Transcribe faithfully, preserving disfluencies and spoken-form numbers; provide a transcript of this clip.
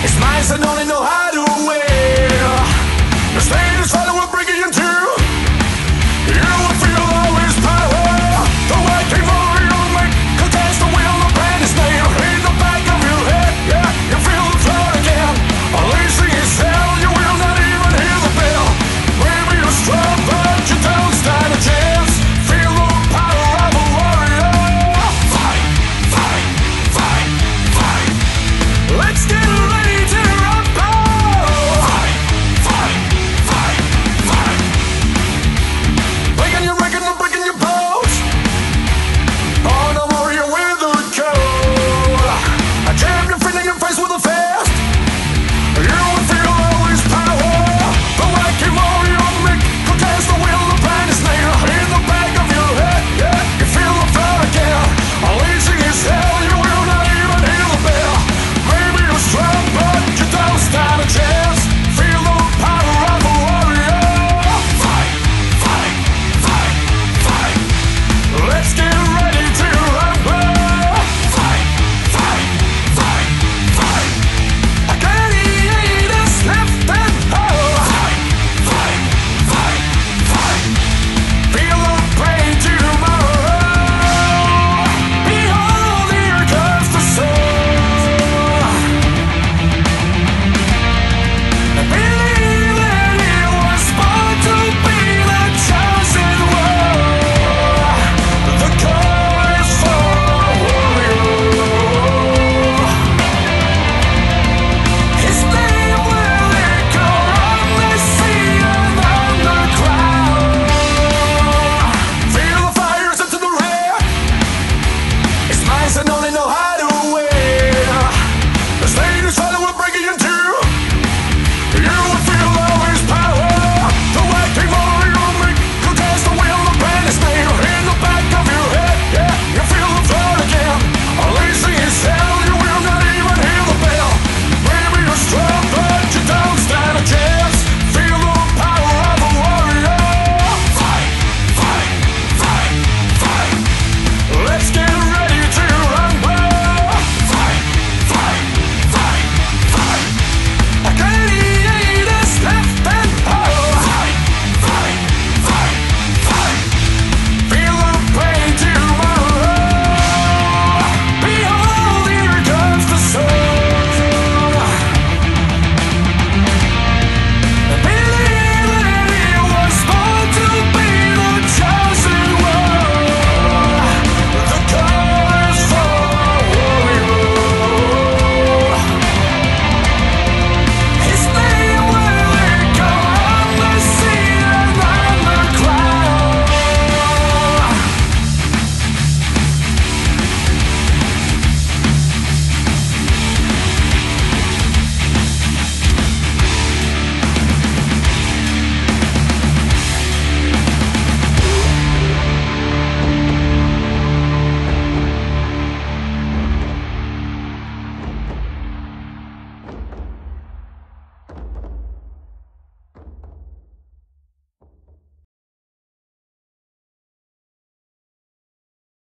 It's mine, so don't know how to win. The state is trying to bring you to. You will feel all his power. The white came over you, make contest the wheel of brand is nail in the back of your head. Yeah, you feel the floor again. Unleashing his hell, you will not even hear the bell. Maybe you're strong, but you don't stand a chance. Feel the power of a warrior. Fight, fight, fight, fight. Let's get